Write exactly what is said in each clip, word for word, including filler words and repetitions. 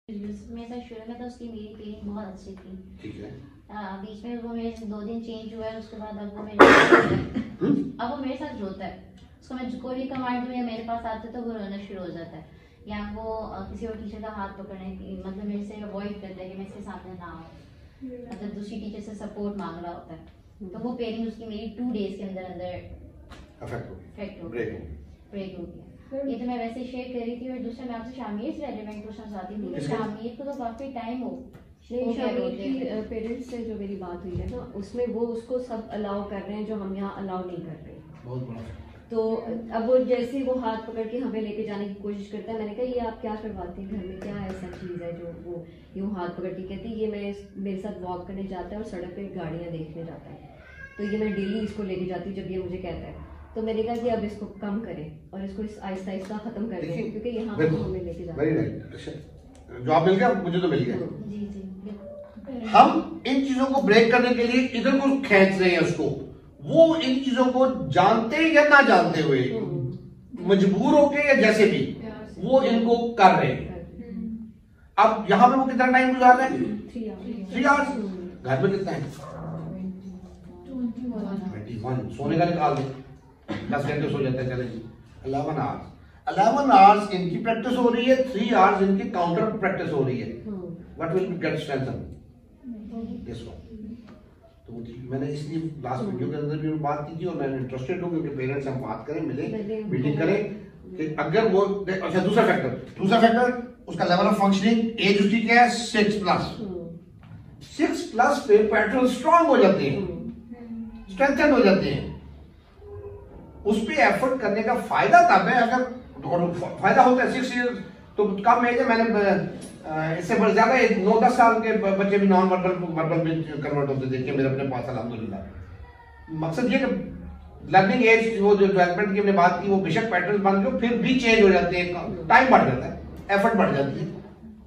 मेरे साथ शुरू में तो उसकी मेरी पेयरिंग बहुत अच्छी थी। ठीक है। आ, बीच में वो मेरे से दो दिन चेंज हुआ है, उसके बाद अब वो मेरे अब वो मेरे साथ रोता है। उसको मैं कोई भी कमांड दूँ या मेरे पास आते तो वो रोना शुरू हो जाता है, या वो आ, किसी और टीचर का हाथ पकड़ने की मतलब मेरे से अवॉइड करता है कि मैं इसके सामने ना आऊँ, मतलब दूसरी टीचर से सपोर्ट मांग रहा होता है। तो वो पेयरिंग उसकी मेरी टू डेज के अंदर अंदर अफेक्ट हो गई, ब्रेक हो गया। ये तो मैं वैसे शेयर कर रही थी। और दूसरा मैं आपसे शामिर से रेलेवेंट क्वेश्चन चाहती थी कि शामिर को तो काफी टाइम हो पेरेंट्स से जो मेरी बात हुई है ना, उसमें वो उसको सब अलाउ कर रहे हैं जो हम यहाँ अलाउ नहीं कर रहे। बहुत बड़ा। तो अब वो जैसे वो हाथ पकड़ के हमें लेके जाने की कोशिश करता है, मैंने कहा ये आप क्या करवाते हैं घर में, क्या ऐसा चीज़ है जो वो यूँ हाथ पकड़ के कहती है ये मैं मेरे साथ वॉक करने जाता है और सड़क पे गाड़ियाँ देखने जाता है, तो ये मैं डेली इसको लेके जाती हूँ जब ये मुझे कहता है। तो मैंने कहा कि अब इसको कम करें और इसको इस आहिस्ता आहिस्ता खत्म कर दें, क्योंकि यहाँ पर हमें लेके जाना है। जॉब मिल गया, मुझे तो मिल गया। जी जी। हम इन चीजों को ब्रेक करने के लिए इधर को खींच रहे हैं उसको, वो इन चीजों को जानते या ना जानते हुए मजबूर होके या जैसे भी वो इनको कर रहे हैं। अब यहाँ पे वो कितना टाइम गुजार रहे हैं? Three hours. घर में कितना है? Twenty one. सोने का निकाल दे, दस घंटे सो जाते हैं, चले जी इलेवन आवर्स। इलेवन आवर्स इनकी प्रैक्टिस हो रही है, थ्री आवर्स इनकी काउंटर प्रैक्टिस हो रही है। What will get strengthen this one. तो मैंने इसलिए लास्ट वीडियो के अंदर भी बात की थी और मैं इंटरेस्टेड हूँ क्योंकि पेरेंट्स हम बात करें, मिले, मीटिंग करें कि अगर वो अच्छा दूसरा फैक्टर दूसरा फैक्टर उसका लेवल ऑफ फंक्शनिंग, एज उसकी क्या है? Six plus. सिक्स प्लस पे पैटर्न स्ट्रांग हो जाते हैं, स्ट्रेंथन हो जाते हैं। उस पे एफर्ट करने का फायदा तब है अगर फायदा होता है सिक्स ईयर तो कम एज है। मैंने इससे बढ़ ज्यादा नौ दस साल के बच्चे भी नॉन वर्बल वर्बल में कन्वर्ट होते देखे मेरे अपने पास अल्हम्दुलिल्लाह। मकसद ये कि लर्निंग एज वो जो डेवलपमेंट की हमने बात की वो बेशक पैटर्न बन गए फिर भी चेंज हो जाते हैं, टाइम बढ़ जाता है, एफर्ट बढ़ जाती है।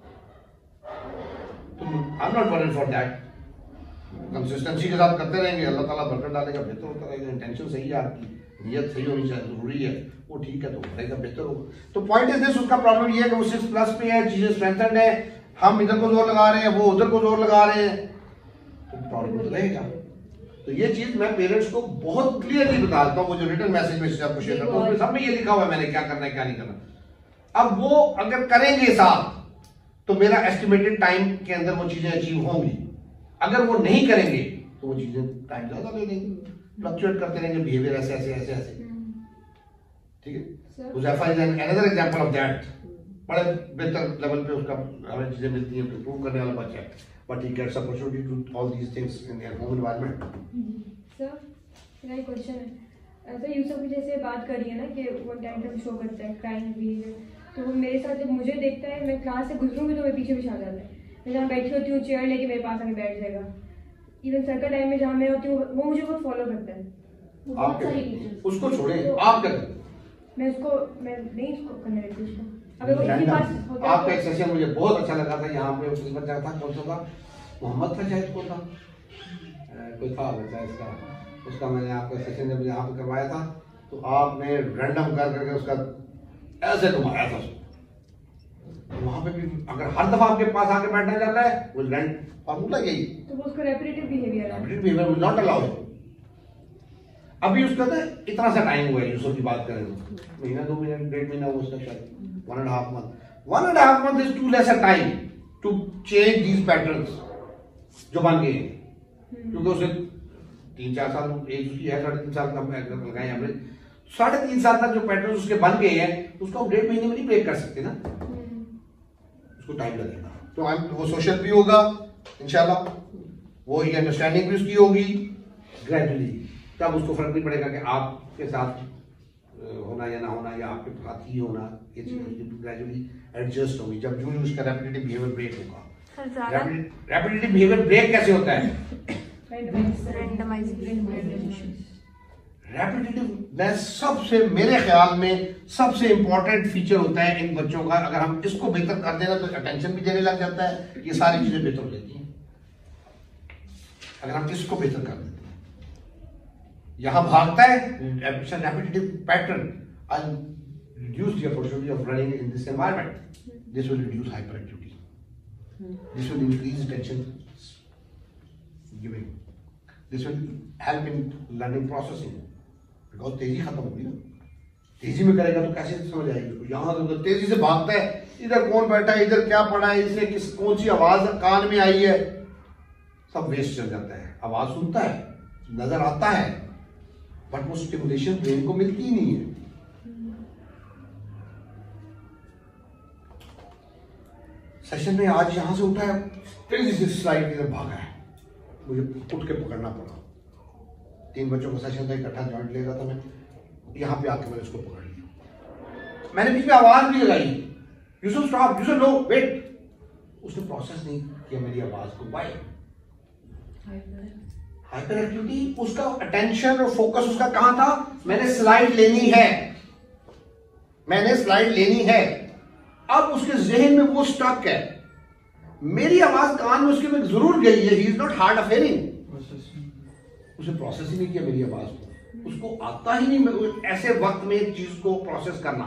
तो I am not worried for that. Consistency के साथ करते रहेंगे, अल्लाह ताला बरकत डालेगा, बेहतर होता रहेगा। इंटेंशन सही है आपकी, नियत सही होनी चाहिए, जरूरी है वो, ठीक है तो रहेगा, बेहतर होगा। तो पॉइंट इज दिस, उसका प्रॉब्लम ये है कि वो सिक्स प्लस पे है, चीजें स्ट्रेंथन्ड है, हम इधर को जोर लगा रहे हैं, वो उधर को जोर लगा रहे हैं, तो प्रॉब्लम तो रहेगा। तो ये चीज मैं पेरेंट्स को बहुत क्लियरली बताता हूँ, वो जो रिटर्न मैसेज में आपको शेयर करता हूँ उसमें सब में ये लिखा हुआ है मैंने क्या करना है क्या नहीं करना। अब वो अगर करेंगे साथ तो मेरा एस्टिमेटेड टाइम के अंदर वो चीजें अचीव होंगी। अगर वो नहीं करेंगे तो वो चीजें टाइम ज्यादा ले लेंगे, फ्लक्चुएट करते रहेंगे, बिहेवियर ऐसे ऐसे ऐसे ऐसे। ठीक है, Huzaifa is another example of that. बड़े बेहतर लेवल पे उसका हमें चीजें मिलती हैं, इंप्रूव करने वाला बच्चा है, but he gets opportunity to all these things in their home environment. Sir मेरा एक क्वेश्चन है, सर यूसुफ की जैसे बात करी है ना कि वो टेंट्रम शो करता है, क्राइंग बिहेवियर, तो वो मेरे साथ जब मुझे देखता है, मैं क्लास से गुजरूंगी तो मैं पीछे पीछे आ जाता है। मैं जहाँ बैठी होती हूँ चेयर लेके मेरे पास आके बैठ जाएगा। इवन सर्कल टाइम में जहाँ मैं होती हूँ वो मुझे बहुत फॉलो करता है। आप उसको छोड़े, आप कर मैं उसको मैं नहीं उसको करने देती उसको। अगर वो इसी पास होता आपका एक सेशन मुझे बहुत अच्छा लगा था, यहाँ पे उस बच्चा था, कौन सा था, मोहम्मद था शायद, कौन था, कोई था बच्चा इसका, उसका मैंने आपका सेशन जब यहाँ पे करवाया था तो आपने रैंडम कर करके उसका ऐसे घुमाया था। वहां पे भी अगर हर दफा आपके पास आके बैठना चाहता है वो लैंड फार्मूला यही, तो वो उसका रेपिटेटिव बिहेवियर है, repetitive behaviour will not allow. अभी उसका तो इतना सा टाइम हुआ है, यूसुफ की बात करें तो महीना दो महीना डेढ़ महीना हुआ उसका शायद, one and half month one and half month is too less a time to change these patterns जो बन गए हैं, क्योंकि उसे तीन चार साल एज उसकी है, साढ़े तीन साल का लगाए एवरेज, साढ़े तीन साल तक जो पैटर्न उसके बन गए हैं उसको हम डेढ़ महीने में नहीं ब्रेक कर सकते ना, उसको टाइम लगेगा। तो वो सोशल भी होगा इंशाल्लाह, वो ये अंडरस्टैंडिंग भी उसकी होगी ग्रेजुअली, तब उसको फर्क नहीं पड़ेगा कि आपके साथ होना या ना होना या आपके साथ ही होना, ये चीज ग्रेजुअली एडजस्ट होगी जब जो उसका रेपिटेटिव बिहेवियर ब्रेक होगा। रेपिटेटिव बिहेवियर ब्रेक कैसे होता है? रेपिटेटिव में सबसे मेरे ख्याल में सबसे इंपॉर्टेंट फीचर होता है इन बच्चों का, अगर हम इसको बेहतर कर देना तो अटेंशन भी देने लग जाता है, ये सारी चीजें बेहतर हो जाती हैं अगर हम इसको बेहतर कर देते हैं। यहां भागता है repetitive pattern, I reduce the opportunity of running in this environment, this will reduce hyper activity. This will increase attention giving. This will help in learning processing. Because तेजी खत्म होगी ना, तेजी में करेगा तो कैसे समझ आएगी उसको। यहाँ तो तेजी से भागता है, इधर कौन बैठा है, इधर क्या पड़ा है, इसने किस कौन सी आवाज कान में आई है, सब वेस्ट चल जाता है। आवाज सुनता है, नजर आता है, बट वो स्टिमुलेशन ब्रेन को मिलती ही नहीं है। सेशन में आज यहां से उठा है, तेजी से स्लाइड की तरफ भागा है, मुझे उठ के पकड़ना पड़ा। तीन बच्चों का सेशन था, इकट्ठा जॉइंट ले रहा था मैं, यहां पे आके मैंने उसको पकड़ लिया। मैंने बीच में आवाज भी लगाई, Yusuf stop, Yusuf no wait. उसने प्रोसेस नहीं किया मेरी आवाज को। वाई? Hyper activity. उसका अटेंशन और फोकस उसका कहां था? मैंने स्लाइड लेनी है, मैंने स्लाइड लेनी है। अब उसके जहन में वो स्टक है, मेरी आवाज कान में उसके में जरूर गई है। He is not hard of hearing, उसे प्रोसेस ही नहीं किया मेरी आवाज को, उसको आता ही नहीं ऐसे वक्त में एक चीज को प्रोसेस करना।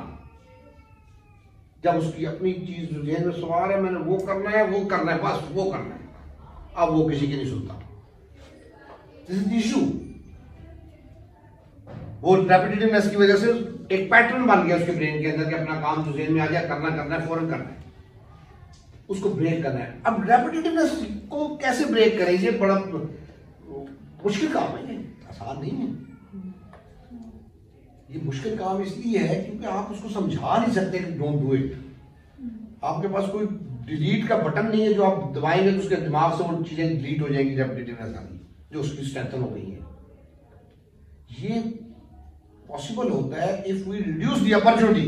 जब उसकी अपनी चीज जहन में सवार है, मैंने वो करना है, वो करना है, बस वो करना है, अब वो किसी की नहीं सुनता। This is the issue. वो रेपिटेटिवनेस की वजह से एक पैटर्न बन गया उसके ब्रेन के अंदर कि अपना काम जो जहन में आ गया, करना करना है, फौरन करना है, उसको ब्रेक करना है। अब रेपिटेटिवनेस को कैसे ब्रेक करें? ये बड़ा मुश्किल काम है, ये आसान नहीं है। ये मुश्किल काम इसलिए है क्योंकि आप उसको समझा नहीं सकते कि डोंट डू इट। आपके पास कोई डिलीट का बटन नहीं है जो आप दबाएंगे तो उसके दिमाग से वो चीजें डिलीट हो जाएंगी, रेपिटेटिवनेस वाली जो उसकी स्ट्रेंथन हो गई है। ये पॉसिबल होता है if we reduce the opportunity.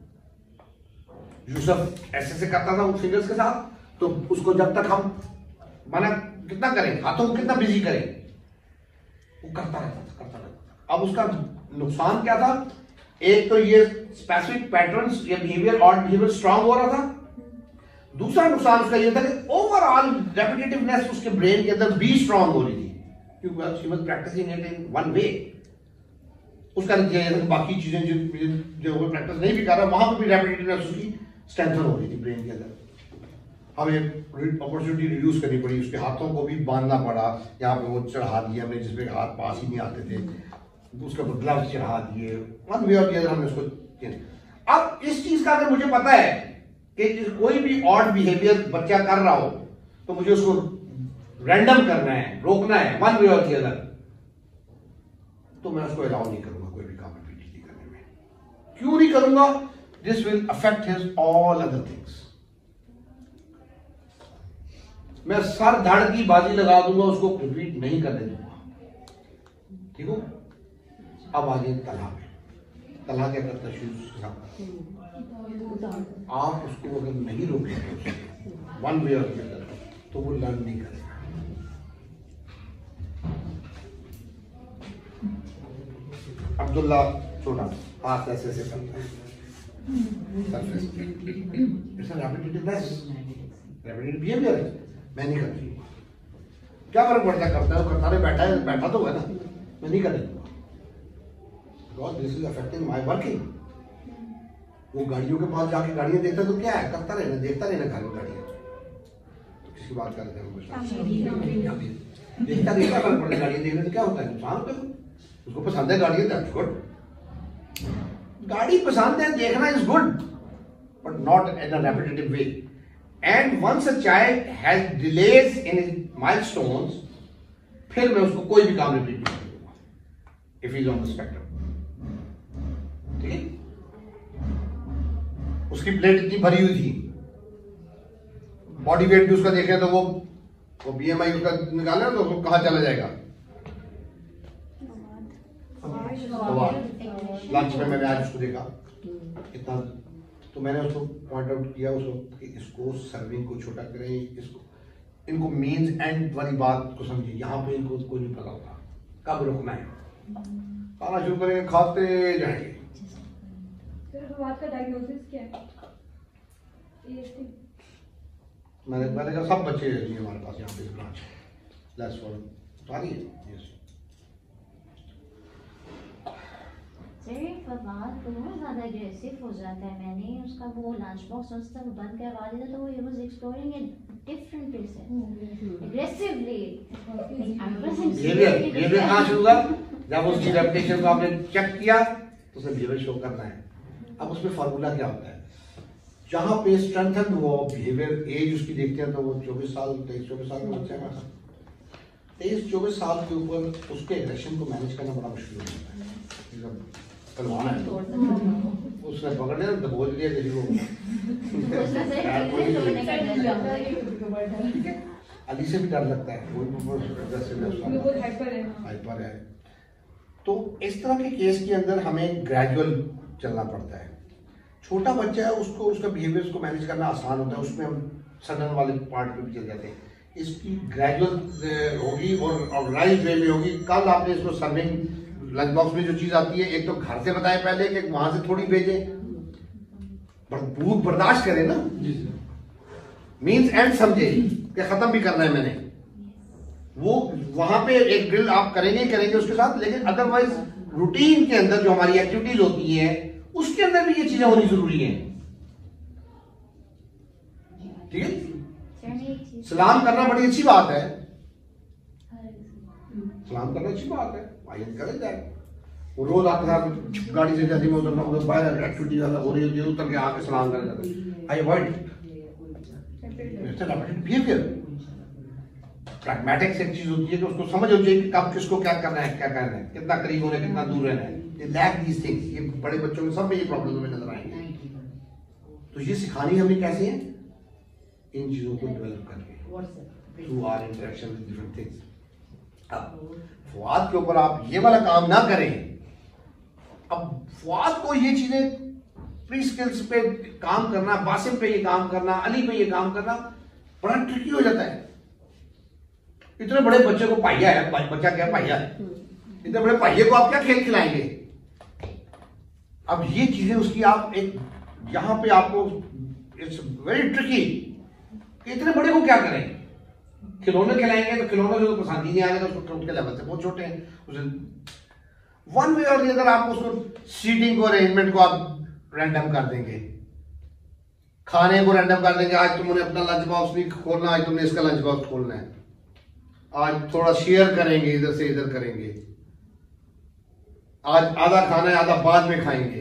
Yusuf ऐसे से करता था फिंगर्स के साथ, तो उसको जब तक हम मना कितना करें, हाथों को कितना बिजी करें, वो करता रहता था, करता रहता था। अब उसका नुकसान क्या था? एक तो ये स्पेसिफिक पैटर्न्स या बिहेवियर और बिहेवियर स्ट्रांग हो रहा था। दूसरा नुकसान उसका ये था कि ओवरऑल रेपिटेटिवनेस उसके ब्रेन के अंदर भी स्ट्रांग हो रही थी क्योंकि she was practising it in one way. उसका नतीजा ये था कि बाकी चीजें जो जो वो प्रैक्टिस नहीं भी कर रहा, वहां पर भी रेपिटेटिवनेस उसकी स्ट्रेंथन हो रही थी ब्रेन के अंदर। हमें अपॉर्चुनिटी रिड्यूस करनी पड़ी, उसके हाथों को भी बांधना पड़ा। यहाँ पे वो चढ़ा दिया हमने जिसमें हाथ पास ही नहीं आते थे, उसके ऊपर ग्लव्स चढ़ा दिए, वन वे और द अदर हमने उसको किया। अब इस चीज का अगर मुझे पता है कि कोई भी ऑड बिहेवियर बच्चा कर रहा हो तो मुझे उसको रैंडम करना है, रोकना है, वन वे और द अदर, तो मैं उसको अलाउ नहीं करूंगा कोई भी काम रिपीटली करने में। क्यों नहीं करूंगा? This will affect his all other things. मैं सर धड़ की बाजी लगा दूंगा, उसको रिपीट नहीं करने दूंगा। ठीक हो? अब आगे तला में, तला क्या करता है शुरू, आप उसको अगर नहीं रोकेंगे वन वे और द अदर तो वो लर्न नहीं करेगा। अब्दुल्ला छोटा हाथ ऐसे ऐसे करता है, रेपिटेटिव बिहेवियर है, मैं नहीं करती। क्या फर्क पड़ता है? करता है, करता है, बैठा है, बैठा तो है ना, मैं नहीं करने दूंगा because this is affecting my working. वो गाड़ियों के पास जाके गाड़ियां देखता तो क्या है, करता रहना, देखता रहना घर में गाड़ियां। तो किसकी बात कर रहे थे हम? देखता देखता फर्क पड़ता है, गाड़ियां देखने से क्या होता है? नुकसान होता है। उसको पसंद है गाड़ियां, दैट्स गुड। गाड़ी पसंद है, देखना is good, but not in a repetitive way. And once a child has delays in his milestones, फिर मैं उसको कोई भी काम रिपीट नहीं करूंगा if he is on the spectrum. ठीक है? उसकी प्लेट इतनी भरी हुई थी, बॉडी वेट भी उसका देखे तो वो वो बीएमआई उसका निकाले तो उसको कहां चला जाएगा? लंच में मैंने आज उसको देखा इतना, तो मैंने उसको पॉइंट आउट किया उसको कि इसको सर्विंग को छोटा करें, इसको इनको मीन्स एंड वाली बात को समझिए। यहाँ पे इनको कोई नहीं पता होता कब रुकना है, खाना शुरू करेंगे, खाते जाएंगे। बात का डायग्नोसिस क्या है? मैंने मैंने कहा सब बच्चे हैं हमारे पास यहाँ पे ब्रांच लेट्स फॉर सारी है। यस सिर्फ बात बहुत ज़्यादा एग्रेसिव हो जाता है। मैंने उसका वो लंच बॉक्स उस तक बंद करवा दिया तो वो he was exploring it different person. Aggressively. Behaviour behaviour कहाँ शुरू हुआ? जब उसकी रेपुटेशन को आपने चेक किया तो उसे बिहेवियर शो करना है। अब उसमें फॉर्मूला क्या होता है? जहाँ पे स्ट्रेंथन वो बिहेवियर, एज उसकी देखते हैं तो वो चौबीस साल तेईस चौबीस साल का बच्चा है, तेईस चौबीस साल के ऊपर उसके एग्रेशन को मैनेज करना बड़ा मुश्किल हो जाता है। पहलवान है, उसने पकड़ लिया तो बोल दिया किसी को। अली से भी डर लगता है, वो हाइपर है। तो इस तरह के केस के अंदर हमें ग्रेजुअल चलना पड़ता है। छोटा बच्चा है, उसको उसका बिहेवियर को मैनेज करना आसान होता है, उसमें हम सडन वाले पार्ट पे भी चल जाते हैं। इसकी ग्रेजुअल होगी और ऑर्गेनाइज वे में होगी। कल आपने इसको सर्विंग लंच बॉक्स में जो चीज आती है, एक तो घर से बताएं पहले कि वहां से थोड़ी भेजें, भूख बर्दाश्त करें ना, मीन्स एंड समझे कि खत्म भी करना है मैंने, वो वहां पे एक ड्रिल आप करेंगे करेंगे उसके साथ। लेकिन अदरवाइज रूटीन के अंदर जो हमारी एक्टिविटीज होती है उसके अंदर भी ये चीजें होनी जरूरी है। ठीक है, सलाम करना बड़ी अच्छी बात है, सलाम करना अच्छी बात है, भाई करे जाए। वो रोज आपके साथ गाड़ी से जाती है, उधर उधर बाहर एक्टिविटी हो रही होती है, उतर के आके सलाम करे जाते हैं। I avoid behaviour. प्रैग्मेटिक्स एक चीज होती है कि उसको समझ होनी चाहिए कि कब किसको क्या करना है, क्या करना है, कितना करीब होना है, कितना दूर रहना है। ये लैक दीज थिंग्स, ये बड़े बच्चों में सब में ये प्रॉब्लम हमें नजर आएंगे। तो ये सिखानी हमें कैसे है? इन चीजों को डेवलप करके, through our interaction with different things. अब फवाद के ऊपर आप ये वाला काम ना करें। अब फवाद को ये चीजें प्री स्किल्स पे काम करना, बासिम पे ये काम करना, अली पे ये काम करना बड़ा ट्रिकी हो जाता है। इतने बड़े बच्चे को पाइया है, बच्चा क्या पाइया है, इतने बड़े पाइये को आप क्या खेल खिलाएंगे? अब ये चीजें उसकी आप एक यहां पे आपको इट्स वेरी ट्रिकी। इतने बड़े को क्या करें? खिलौने खिलाएंगे तो खिलौने जो पसंद ही नहीं आएगा, तो उसके लेवल से बहुत छोटे हैं, उसे वन वे और अगर आप उसको सीटिंग को अरेंजमेंट को आप रैंडम कर देंगे, खाने को रैंडम कर देंगे, आज तुमने अपना लंच बॉक्स नहीं खोलना, आज तुमने इसका लंच बॉक्स खोलना है, आज थोड़ा शेयर करेंगे, इधर से इधर करेंगे, आज आधा खाना है आधा बाद में खाएंगे,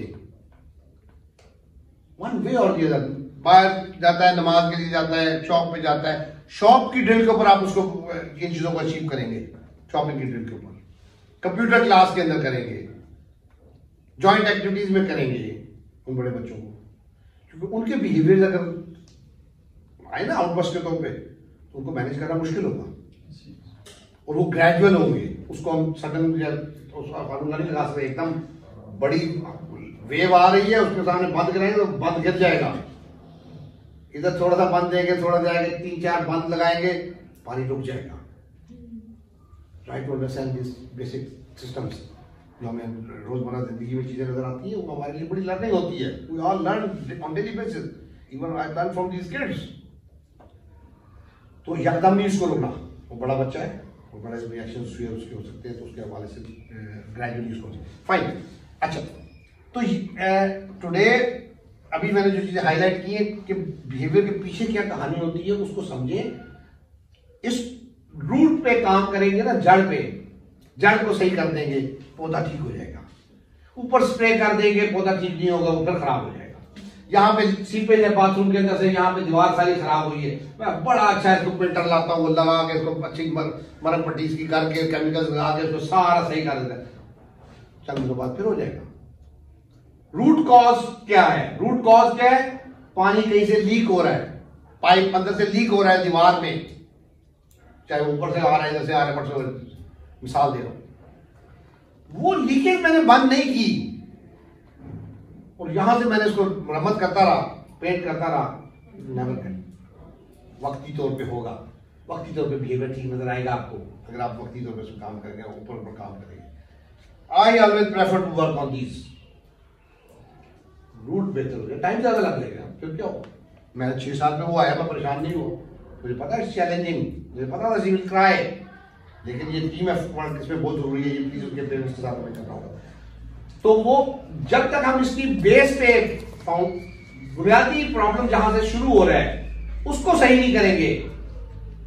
वन वे और दी अदर। बाहर जाता है, नमाज के लिए जाता है, शॉप पे जाता है, शॉप की ड्रिल के ऊपर आप उसको इन चीजों को अचीव करेंगे, शॉपिंग की ड्रिल के ऊपर, कंप्यूटर क्लास के अंदर करेंगे, जॉइंट एक्टिविटीज में करेंगे उन बड़े बच्चों को, क्योंकि उनके बिहेवियर अगर आए ना आउटबर्स्ट के तौर पे तो उनको मैनेज करना मुश्किल होगा और वो ग्रेजुअल होंगे। उसको हम सडन फार्मूला नहीं लगा सकते, एकदम बड़ी वेव आ रही है उसके सामने बंद कराएंगे तो बंद गिर जाएगा, इधर थोड़ा सा बंद देंगे, थोड़ा जाएंगे, तीन चार बंद लगाएंगे, पानी रुक जाएगा। Try to understand this basic systems जो हमें रोजमर्रा जिंदगी में चीजें नजर आती है, वो हमारे लिए बड़ी लर्निंग होती है। We all learn on daily basis, even I learn from these kids. तो यकदम नहीं इसको रोकना, वो बड़ा बच्चा है, वो बड़े रिएक्शन उसके हो सकते हैं, तो उसके हवाले से ग्रेजुअली उसको फाइन। अच्छा, तो टुडे अभी मैंने जो चीजें हाईलाइट की है कि बिहेवियर के पीछे क्या कहानी होती है उसको समझें। इस रूट पे काम करेंगे ना, जड़ पे, जड़ को सही कर देंगे, पौधा ठीक हो जाएगा। ऊपर स्प्रे कर देंगे, पौधा ठीक नहीं होगा, ऊपर खराब हो जाएगा। यहाँ पे सीपेज है बाथरूम के अंदर से, यहाँ पे दीवार सारी खराब हुई है, मैं बड़ा अच्छा इसको पेंटर लाता हूँ, लगा के इसको अच्छी मरम पट्टी इसकी करके केमिकल्स लगा के इसको सारा सही कर देता है, चंद दिनों बाद फिर हो जाएगा। रूट कॉज क्या है? रूट कॉज क्या है? पानी कहीं से लीक हो रहा है, पाइप अंदर से लीक हो रहा है दीवार में, चाहे ऊपर से आ रहा है इधर से आ रहा है, परसों मिसाल दे रहा हूं, वो लीकेज मैंने बंद नहीं की और यहां से मैंने इसको मरम्मत करता रहा, पेंट करता रहा, नेवर कैन। वक्ती तौर पे होगा, वक्ती तौर पे बिहेवियर ठीक नजर आएगा आपको अगर आप वक्ती तौर पे इसको काम करेंगे, ऊपर ऊपर काम करेंगे। I always prefer to work on these. Root बेहतर हो गया, टाइम ज्यादा लग जाएगा, फिर क्या हो? मैं छह साल में वो आया, मैं परेशान नहीं हुआ, मुझे पता है चैलेंजिंग, मुझे पता था शी विल क्राई, लेकिन ये टीम वर्क इसमें बहुत जरूरी है, ये प्लीज उसके पेरेंट्स के साथ हमें करना होगा। तो वो जब तक हम इसकी बेस पे बुनियादी प्रॉब्लम जहां से शुरू हो रहा है उसको सही नहीं करेंगे,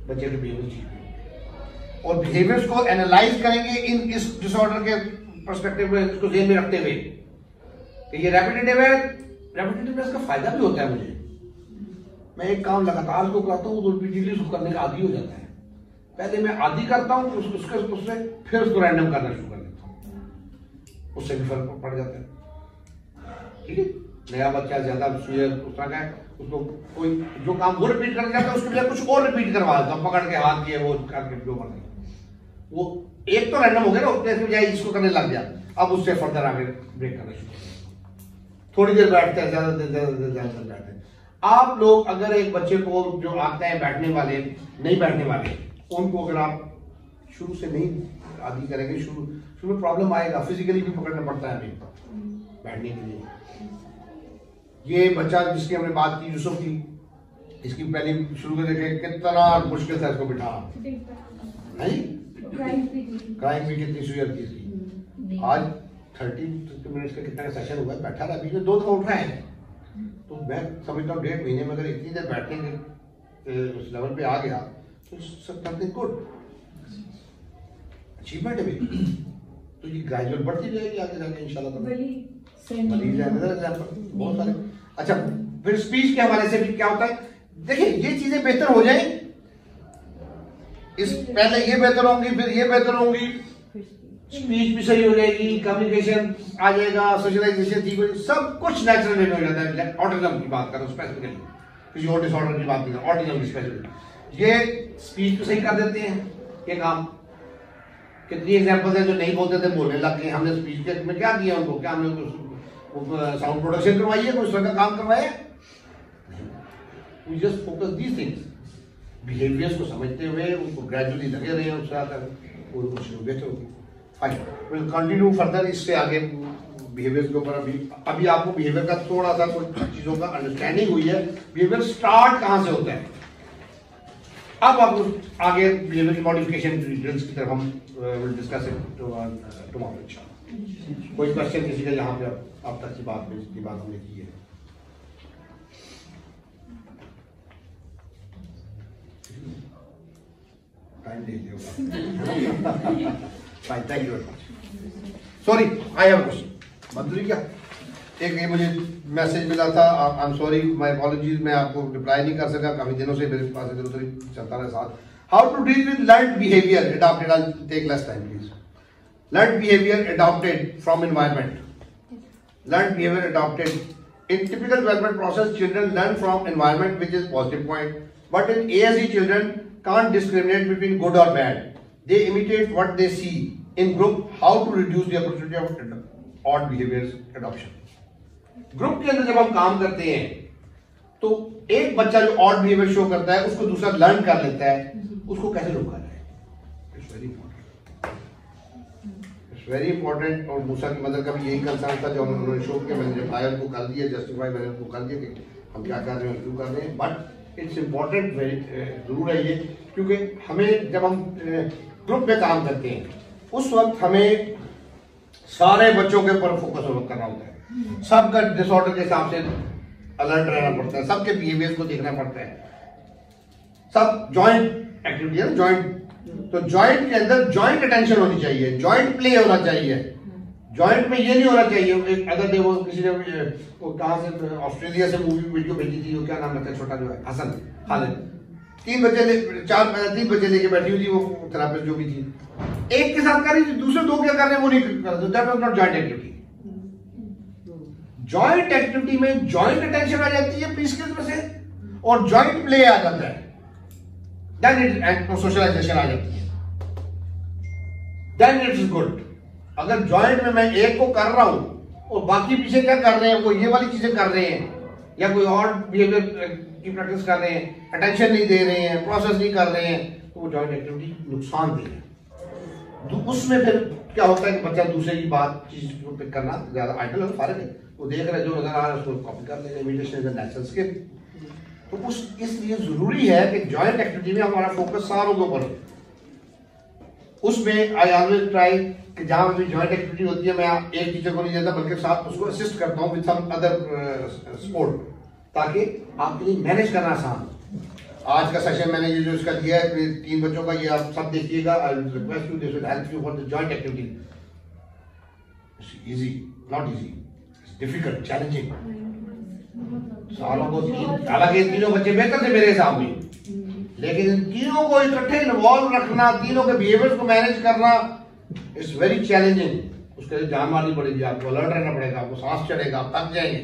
बच्चे के बिहेवियर चीज और बिहेवियर्स को एनालाइज करेंगे इन इस डिसऑर्डर के पर्सपेक्टिव में, इसको ध्यान में रखते हुए कि ये रेपिटेटिव है। रेपिटेटिव में इसका फायदा भी होता है मुझे, मैं एक काम लगातार को करता हूँ तो रिपीटेडली उसको करने का आदी हो जाता है। पहले मैं आदी करता हूँ उस, उसके उससे फिर उसको रैंडम करना शुरू कर देता हूँ, उससे भी फर्क पड़ जाता है। ठीक है, नया बच्चा ज्यादा सुयर उस तरह का है, उसको कोई जो काम वो रिपीट करना चाहता है उसके बजाय कुछ और रिपीट करवा देता हूँ, पकड़ के हाथ दिए वो करके जो कर वो एक तो रैंडम हो गया ना, उसके बजाय इसको करने लग गया, अब उससे फर्दर आगे ब्रेक करना शुरू कर, थोड़ी देर बैठते हैं, ज्यादा देर ज्यादा देर ज्यादा देर बैठते हैं। आप लोग अगर एक बच्चे को जो आते हैं बैठने वाले नहीं बैठने वाले, उनको अगर आप शुरू से नहीं आदि करेंगे, शुरू शुरू में प्रॉब्लम आएगा, फिजिकली भी पकड़ना पड़ता है हमें बैठने के लिए। ये बच्चा जिसकी हमने बात की यूसुफ की, इसकी पहले शुरू में देखे कितना मुश्किल था इसको बिठाना, नहीं क्राइम भी कितनी सुयर की इसकी। आज थर्टी मिनट्स का कितना का सेशन हुआ है, बैठा रहा, बीच में दो दफा उठ रहा है, तो मैं समझता हूँ डेढ़ महीने में अगर इतनी देर बैठने के उस लेवल पे आ गया तो समथिंग गुड अचीवमेंट है भी। तो ये ग्रेजुअल बढ़ती जाएगी आगे जाके इंशाल्लाह। बहुत सारे। अच्छा, फिर स्पीच के हवाले से भी क्या होता है, देखिए ये चीजें बेहतर हो जाए, इस पहले ये बेहतर होंगी, फिर ये बेहतर होंगी, स्पीच भी सही हो जाएगी, कम्युनिकेशन आ जाएगा, सोशलाइजेशन ठीक हो जाएगी, सब कुछ नेचुरल वे में हो जाता है। ऑटिज्म की बात करो स्पेसिफिकली, किसी और डिसऑर्डर की बात नहीं करो, ऑटिज्म की स्पेसिफिकली ये स्पीच तो सही कर देते हैं ये काम। कितनी एग्जांपल्स हैं जो नहीं बोलते थे बोलने लग गए, हमने स्पीच के में क्या किया उनको, क्या हमने साउंड प्रोडक्शन करवाई है, कोई का काम करवाया, we just focus these things, behaviours को समझते हुए उनको ग्रेजुअली लगे रहे हैं उससे आकर बेहतर होगी। फाइन, विल कंटिन्यू फर्दर इससे आगे बिहेवियर के ऊपर। अभी अभी आपको बिहेवियर का थोड़ा सा कुछ चीजों का अंडरस्टैंडिंग हुई है, बिहेवियर स्टार्ट कहां से होता है। अब आपको आगे बिहेवियर मॉडिफिकेशन डिटेल्स की तरफ हम विल डिस्कस इट टुमारो इंशाल्लाह। कोई क्वेश्चन किसी का यहाँ पे अब तक की बात में जितनी बात हमने की है। टाइम दे दिया। Fine, thank you very much. Sorry, I have a question. मंजूरी क्या, एक ये मुझे मैसेज मिला था, I am sorry, my apologies, मैं आपको रिप्लाई नहीं कर सका, काफी दिनों से मेरे पास इधर उधर चलता रहा साथ। How to deal with learned behaviour adopted, I will take less time please. Learned behaviour adopted from environment, learned behaviour adopted in typical development process, children learn from environment, which is positive point, but in A S D children can't discriminate between good or bad, they imitate what they see in group. How to reduce the opportunity of odd behaviors adoption? Group के अंदर जब हम काम करते हैं तो एक बच्चा जो ऑड बिहेवियर शो करता है उसको दूसरा लर्न कर लेता है, उसको कैसे रोका जाए, it's very important, it's very important. और मूसा की मदर का भी यही कंसर्न था, जो उन्होंने शो किया, मैंने जब आया उनको कर दिया, जस्टिफाई मैंने उनको कर दिया कि हम क्या कर रहे हैं, क्यों कर रहे हैं, बट इट्स इंपॉर्टेंट वेरी जरूर है ये, क्योंकि हमें जब हम ग्रुप में काम करते हैं उस वक्त हमें सारे बच्चों के ऊपर फोकस करना होता है, सबका डिसऑर्डर के हिसाब से अलर्ट रहना पड़ता है, सबके बिहेवियर को देखना पड़ता है, सब जॉइंट एक्टिविटी है, जॉइंट, तो जॉइंट के अंदर जॉइंट अटेंशन होनी चाहिए, जॉइंट प्ले होना चाहिए। जॉइंट में ये नहीं होना चाहिए, एक अदर डे वो किसी ने वो कहां से ऑस्ट्रेलिया से मूवी वीडियो भेजी थी, वो क्या नाम रहता है छोटा जो है, हसन खालिद, तीन बच्चे ले चार तीन बच्चे लेके बैठी हुई थी, वो थेरेपिस्ट जो भी थी, एक के साथ कर रही थी, दूसरे दो क्या कर रहे हैं वो नहीं कर रहे, that was not joint activity. Joint activity में जॉइंट अटेंशन आ जाती है पी स्किल्स में से, और जॉइंट प्ले आ जाता है, देन इट सोशलाइजेशन आ जाती है, देन इट्स गुड। अगर जॉइंट में मैं एक को कर रहा हूं और बाकी पीछे क्या कर रहे हैं, वो ये वाली चीजें कर रहे हैं या कोई और बिहेवियर की प्रैक्टिस कर रहे हैं, अटेंशन नहीं दे रहे हैं, प्रोसेस नहीं कर रहे हैं, तो वो जॉइंट एक्टिविटी नुकसानदेह है। उसमें फिर क्या होता है कि बच्चा दूसरे की बात चीज को पिक करना ज्यादा आइडल और फारग है, वो देख रहे जो नजर आ रहा है उसको कॉपी कर लेगा, imitation is a natural skill. तो उस इसलिए जरूरी है कि जॉइंट एक्टिविटी में हमारा फोकस सारों के ऊपर, उसमें आई ऑलवेज ट्राई कि जहां भी जॉइंट एक्टिविटी होती है मैं एक टीचर को नहीं देता बल्कि साथ उसको असिस्ट करता हूं विद सम अदर स्पोर्ट, ताकि आपके लिए मैनेज करना आसान। आज का सेशन मैंने ये जो इसका दिया है तीन बच्चों का, ये आप सब देखिएगा। I will request you, this will help you for the joint activity. It's easy, not easy, it's difficult, challenging. सालों को तीन, हालांकि तीनों बच्चे बेहतर थे मेरे हिसाब में, लेकिन इन तीनों को इकट्ठे इन्वॉल्व रखना, तीनों के बिहेवियर को मैनेज करना, इट्स वेरी चैलेंजिंग। उसके लिए जान मारनी पड़ेगी, आपको अलर्ट रहना पड़ेगा, आपको सांस चढ़ेगा, आप थक जाएंगे।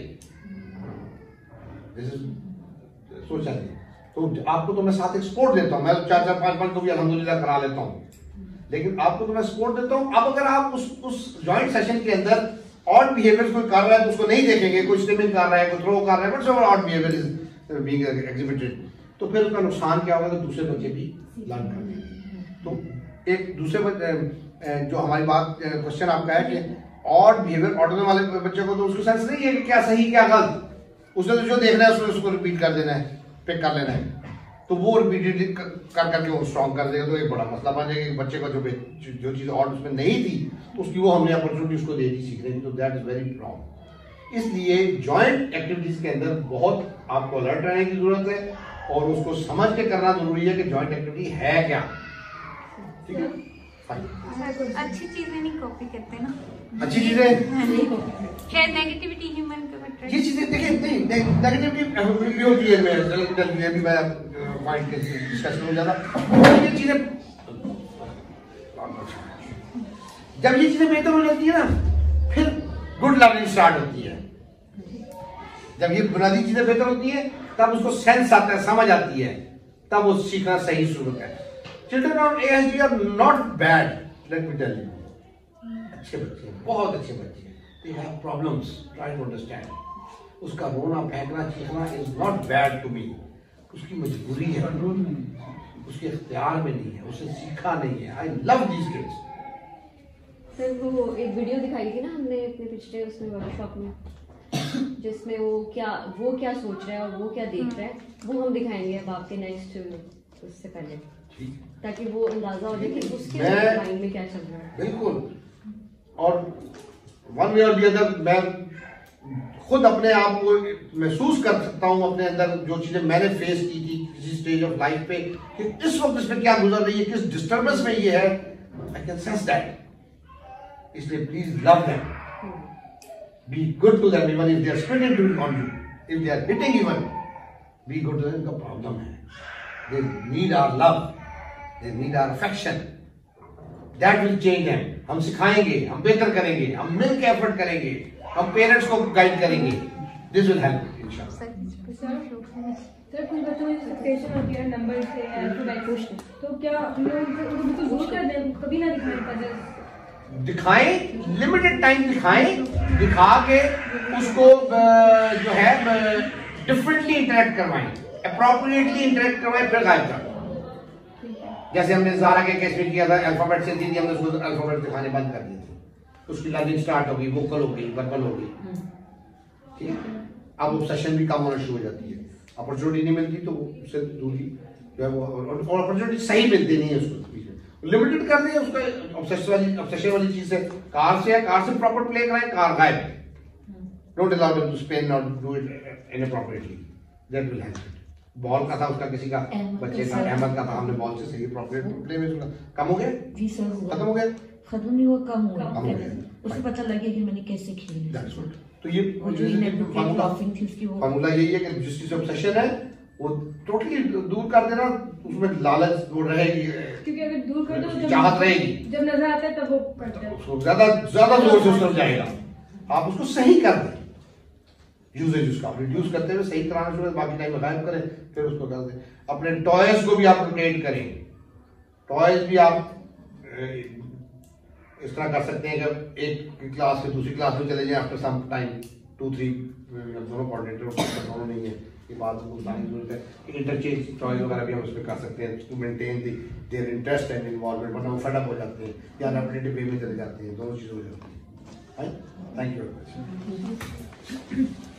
This is so challenging. तो आपको तो मैं साथ एक स्पोर्ट देता हूँ, मैं चार चार पांच पांच को भी अल्हम्दुलिल्लाह करा लेता हूँ, लेकिन आपको तो मैं सपोर्ट देता हूँ। अब अगर आप उस उस जॉइंट सेशन के अंदर ऑड बिहेवियर कोई कर रहा है तो उसको नहीं देखेंगे, कोई स्विमिंग कर रहा है, कोई थ्रो कर रहा है, but so odd behaviour is being exhibited, तो फिर उसका नुकसान क्या होगा कि दूसरे बच्चे भी लर्न करेंगे। तो एक दूसरे बच्चे, जो हमारी बात क्वेश्चन आपका है कि ऑड बिहेवियर ऑटिज्म वाले बच्चे को तो उसको सेंस नहीं है कि क्या सही क्या गलत, उसने तो जो देखना है उसको रिपीट कर देना है, पिक कर लेना है, तो वो रिपीटेडली कर करके वो स्ट्रॉन्ग कर देगा, तो एक बड़ा मसला बन जाएगा कि बच्चे को जो जो चीज़ और उसमें नहीं थी उसकी वो हमने अपॉर्चुनिटी उसको दे दी सीखने की, तो दैट इज वेरी रॉन्ग। इसलिए जॉइंट एक्टिविटीज के अंदर बहुत आपको अलर्ट रहने की जरूरत है और उसको समझ के करना जरूरी है कि जॉइंट एक्टिविटी है क्या। ठीक है, अच्छी चीजें नहीं कॉपी करते ना, अच्छी चीजें शायद नेगेटिविटी ह्यूमन को अट्रैक्ट। ये चीजें देखिए, नहीं नेगेटिविटी भी होती है, मैं भी मैं पॉइंट के डिस्कस हो जाता। ये चीजें जब ये चीजें बेहतर हो जाती है ना, फिर गुड लर्निंग स्टार्ट होती है। जब ये बुनियादी चीजें बेहतर होती है तब उसको सेंस आता है, समझ आती है, तब वो सीखना सही शुरू है। Children on A S D are not bad, let me tell you, अच्छे बच्चे हैं, बहुत अच्छे बच्चे हैं, they have problems, try to understand. उसका रोना फेंकना चीखना is not bad to me, उसकी मजबूरी है, उसके इख्तियार में नहीं है, उसे सीखा नहीं है। I love these kids. Sir वो एक वीडियो दिखाई थी ना हमने अपने पिछले उसमें वर्कशॉप में, जिसमें वो क्या वो क्या सोच रहा है और वो क्या देख रहा है, वो हम दिखाएंगे अब आपके नेक्स्ट उससे पहले, ताकि वो अंदाजा हो जाए कि उसके माइंड में क्या चल रहा है। बिल्कुल, और वन वे और दी अदर मैं खुद अपने आप को महसूस कर सकता हूँ अपने अंदर, जो चीजें मैंने फेस की थी किसी स्टेज ऑफ लाइफ पे, कि इस वक्त इसमें क्या गुजर रही है, किस डिस्टर्बेंस में ये है, आई कैन सेंस दैट। इसलिए please love them, be good to them even if they are spitting on you, if they are hitting even, be good to them। इनका प्रॉब्लम है, they need our love, they need our affection, that will change them। हम सिखाएंगे, हम बेहतर करेंगे, हम मिल के effort करेंगे, हम पेरेंट्स को गाइड करेंगे, this will help इंशाल्लाह। सर कुछ बच्चों में फ्रस्ट्रेशन होती है नंबर से या अल्फाबेट, तो क्या हम लोग उनको बिल्कुल दूर कर दें, कभी ना दिखाएं पजल्स? दिखाएं, लिमिटेड टाइम दिखाएं, दिखा के उसको जो है डिफरेंटली इंटरेक्ट करवाएं, अप्रोप्रिएटली इंटरेक्ट करवाएं, फिर गायब कर। जैसे हमने ज़ारा के केस में किया था, अल्फाबेट से थी, हमने उसको अल्फाबेट दिखाने बंद कर दिए थे, उसकी लर्निंग स्टार्ट हो गई, वोकल हो गई, वर्बल हो गई। ठीक है, अब ऑब्सेशन भी कम होना शुरू हो जाती है, अपॉर्चुनिटी नहीं मिलती तो उससे दूरी जो है वो, और अपॉर्चुनिटी सही मिलती नहीं है उसको, लिमिटेड कर दें उसका। ऑब्सेशन वाली ऑब्सेशन वाली चीज है, कार से है, कार से प्रॉपर प्ले कराएं, कार गायब, don't allow them to spin और do it inappropriately, that will help. Ball का था उसका, किसी का बच्चे का, अहमद का था, हमने बॉल से सही अप्रोप्रिएट प्ले में उसका कम हो गया, जी सर, खत्म हो गया, खत्म नहीं हुआ, कम हुआ, कम हो गया, उसे पता लगे कि मैंने कैसे खेलना है। That's good. तो ये फार्मूला फार्मूला यही है कि जिस चीज ऑब्सेशन है वो टोटली दूर कर देना, उसमें लालच वो रहेगी, क्योंकि अगर दूर कर दो, चाहत रहेगी, जब नजर आता है तब वो करता है, उसको ज्यादा ज्यादा जोर से उस तरफ जाएगा। आप उसको सही कर दें, यूजेज उसका रिड्यूस करते हुए सही कराना शुरू, बाकी टाइम गायब करें, फिर उसको कर दें। अपने टॉयज को भी आप रोटेट करें, टॉयज भी आप इस तरह कर सकते हैं कि एक क्लास से दूसरी क्लास में चले जाएं after some time, two three दोनों कोऑर्डिनेटर दोनों नहीं है, ये बात को बताने की जरूरत है कि इंटरचेंज टॉयज वगैरह भी हम उस पर कर सकते हैं to maintain the their interest and involvement, वरना वो फड अप हो जाते हैं या रेपिटेटिव वे में चले जाते हैं, दोनों चीज़ें हो जाती हैं। Thank you very much.